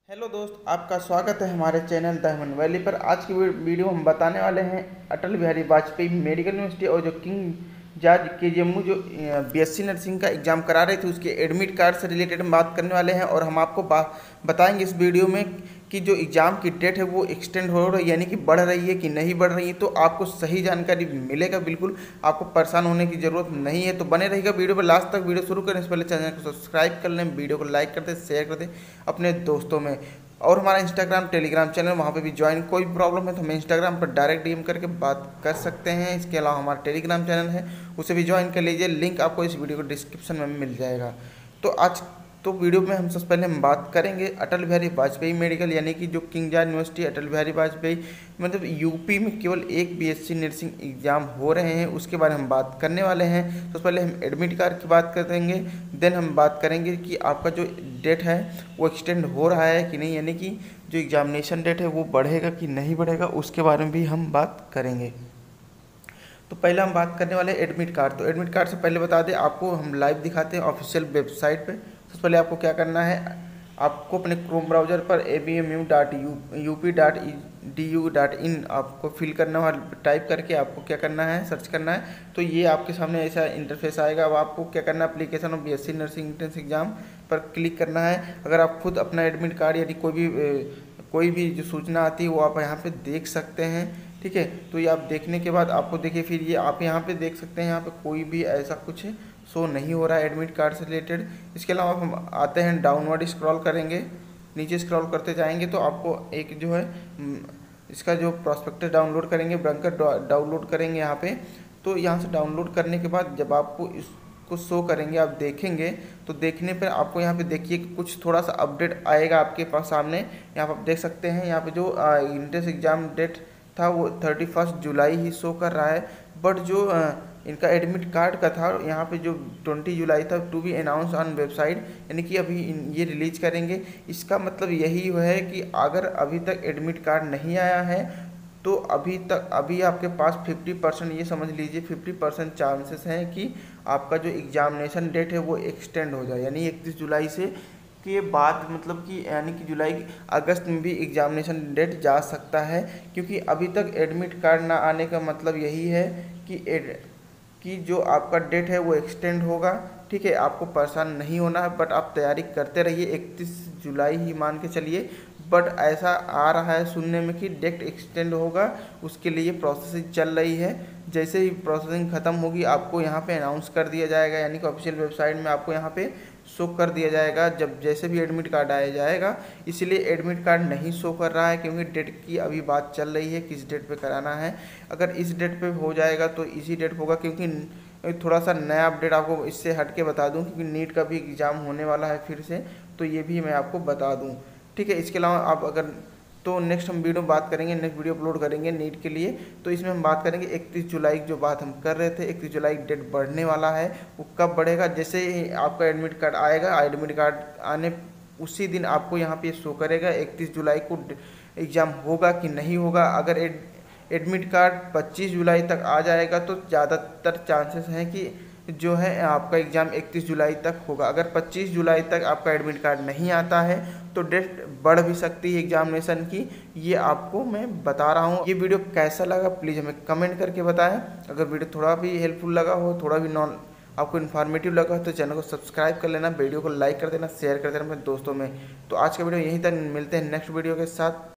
Hello दोस्त, आपका स्वागत है हमारे चैनल द ह्यूमन वैली पर। आज की वीडियो हम बताने वाले हैं अटल बिहारी वाजपेयी मेडिकल यूनिवर्सिटी और जो किंग जॉर्ज के जम्मू जो बीएससी नर्सिंग का एग्ज़ाम करा रहे थे उसके एडमिट कार्ड से रिलेटेड हम बात करने वाले हैं। और हम आपको बताएंगे इस वीडियो में कि जो एग्ज़ाम की डेट है वो एक्सटेंड हो रही है, यानी कि बढ़ रही है कि नहीं बढ़ रही है। तो आपको सही जानकारी मिलेगा, बिल्कुल आपको परेशान होने की ज़रूरत नहीं है। तो बने रहेगा वीडियो पर लास्ट तक। वीडियो शुरू करने से पहले चैनल को सब्सक्राइब कर लें, वीडियो को लाइक कर दें, शेयर कर दें अपने दोस्तों में। और हमारा इंस्टाग्राम टेलीग्राम चैनल, वहाँ पे भी ज्वाइन। कोई प्रॉब्लम है तो हमें इंस्टाग्राम पर डायरेक्ट डीएम करके बात कर सकते हैं। इसके अलावा हमारा टेलीग्राम चैनल है, उसे भी ज्वाइन कर लीजिए, लिंक आपको इस वीडियो को डिस्क्रिप्शन में मिल जाएगा। तो वीडियो में हम सबसे पहले हम बात करेंगे अटल बिहारी वाजपेयी मेडिकल, यानी कि जो King George university Atal Bihari Vajpayee, मतलब यूपी में केवल एक बीएससी नर्सिंग एग्जाम हो रहे हैं, उसके बारे में हम बात करने वाले हैं। तो पहले हम एडमिट कार्ड की बात करेंगे, देन हम बात करेंगे कि आपका जो डेट है वो एक्सटेंड हो रहा है कि नहीं, यानी कि जो एग्जामिनेशन डेट है वो बढ़ेगा कि नहीं बढ़ेगा, उसके बारे में भी हम बात करेंगे। तो पहले हम बात करने वाले हैं एडमिट कार्ड। तो एडमिट कार्ड से पहले बता दें, आपको हम लाइव दिखाते हैं ऑफिशियल वेबसाइट पे। सबसे पहले आपको क्या करना है, आपको अपने क्रोम ब्राउज़र पर abmu.up.edu.in आपको फिल करना है, टाइप करके आपको क्या करना है, सर्च करना है। तो ये आपके सामने ऐसा इंटरफेस आएगा। अब आपको क्या करना है, application of BSc nursing entrance exam पर क्लिक करना है। अगर आप खुद अपना एडमिट कार्ड यानी कोई भी जो सूचना आती है वो आप यहाँ पे देख सकते हैं, ठीक है। तो ये आप देखने के बाद आपको देखिए, फिर ये आप यहाँ पे देख सकते हैं, यहाँ पे कोई भी ऐसा कुछ शो नहीं हो रहा है एडमिट कार्ड से रिलेटेड। इसके अलावा हम आते हैं डाउनवर्ड स्क्रॉल करेंगे, नीचे स्क्रॉल करते जाएंगे तो आपको एक जो है इसका जो प्रॉस्पेक्टस डाउनलोड करेंगे, ब्रोशर डाउनलोड करेंगे यहाँ पे। तो यहाँ से डाउनलोड करने के बाद जब आपको इसको शो करेंगे, आप देखेंगे तो देखने पर आपको यहाँ पे देखिए कुछ थोड़ा सा अपडेट आएगा आपके पास सामने। यहाँ पर आप देख सकते हैं, यहाँ पे जो एंट्रेंस एग्जाम डेट था वो 31 जुलाई ही शो कर रहा है। बट जो इनका एडमिट कार्ड का था, यहाँ पे जो 20 जुलाई था, to be announced on website, यानी कि अभी ये रिलीज करेंगे। इसका मतलब यही है कि अगर अभी तक एडमिट कार्ड नहीं आया है तो अभी आपके पास 50%, ये समझ लीजिए 50% चांसेस हैं कि आपका जो एग्जामिनेशन डेट है वो एक्सटेंड हो जाए, यानी 31 जुलाई से के बाद, मतलब कि यानी कि अगस्त में भी एग्जामिनेशन डेट जा सकता है। क्योंकि अभी तक एडमिट कार्ड ना आने का मतलब यही है कि जो आपका डेट है वो एक्सटेंड होगा, ठीक है। आपको परेशान नहीं होना है, बट आप तैयारी करते रहिए। 31 जुलाई ही मान के चलिए, बट ऐसा आ रहा है सुनने में कि डेट एक्सटेंड होगा, उसके लिए प्रोसेसिंग चल रही है। जैसे ही प्रोसेसिंग ख़त्म होगी आपको यहाँ पे अनाउंस कर दिया जाएगा, यानी कि ऑफिशियल वेबसाइट में आपको यहाँ पे शो कर दिया जाएगा जब जैसे भी एडमिट कार्ड आया जाएगा। इसलिए एडमिट कार्ड नहीं शो कर रहा है क्योंकि डेट की अभी बात चल रही है, किस डेट पे कराना है। अगर इस डेट पे हो जाएगा तो इसी डेट होगा, क्योंकि थोड़ा सा नया अपडेट आपको इससे हट के बता दूं, क्योंकि नीट का भी एग्ज़ाम होने वाला है फिर से, तो ये भी मैं आपको बता दूँ, ठीक है। इसके अलावा आप अगर तो नेक्स्ट हम वीडियो बात करेंगे, नेक्स्ट वीडियो अपलोड करेंगे नीट के लिए। तो इसमें हम बात करेंगे 31 जुलाई की जो बात हम कर रहे थे, 31 जुलाई डेट बढ़ने वाला है। वो कब बढ़ेगा, जैसे ही आपका एडमिट कार्ड आएगा, एडमिट कार्ड आने उसी दिन आपको यहाँ पे शो करेगा 31 जुलाई को एग्ज़ाम होगा कि नहीं होगा। अगर एडमिट कार्ड 25 जुलाई तक आ जाएगा तो ज़्यादातर चांसेस हैं कि जो है आपका एग्ज़ाम 31 जुलाई तक होगा। अगर 25 जुलाई तक आपका एडमिट कार्ड नहीं आता है तो डेट बढ़ भी सकती है एग्जामिनेशन की, ये आपको मैं बता रहा हूँ। ये वीडियो कैसा लगा प्लीज़ हमें कमेंट करके बताएं। अगर वीडियो थोड़ा भी हेल्पफुल लगा हो, थोड़ा भी आपको इन्फॉर्मेटिव लगा हो तो चैनल को सब्सक्राइब कर लेना, वीडियो को लाइक कर देना, शेयर कर देना अपने दोस्तों में। तो आज का वीडियो यहीं तक, मिलते हैं नेक्स्ट वीडियो के साथ।